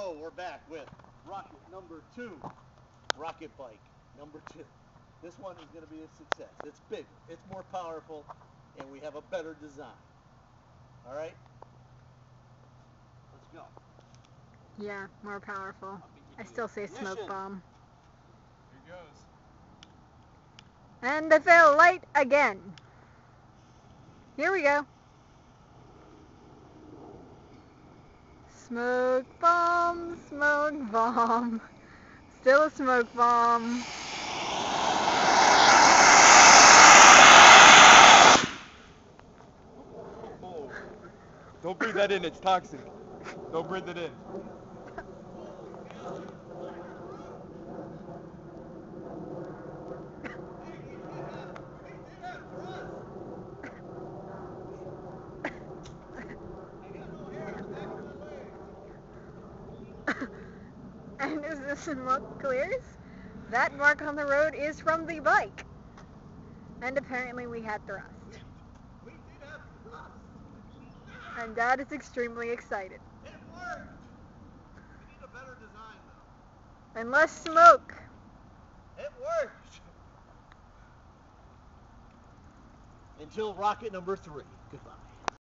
So we're back with rocket number 2, rocket bike number 2. This one is going to be a success. It's bigger, it's more powerful, and we have a better design. All right? Let's go. Yeah, more powerful. I still say smoke bomb. Here goes. And the fail light again. Here we go. Smoke bomb, smoke bomb. Still a smoke bomb. Oh. Don't breathe that in, it's toxic. Don't breathe it in. And as the smoke clears, that mark on the road is from the bike. And apparently we had thrust. We did have thrust. And Dad is extremely excited. It worked. We need a better design though. And less smoke. It worked. Until rocket number 3. Goodbye.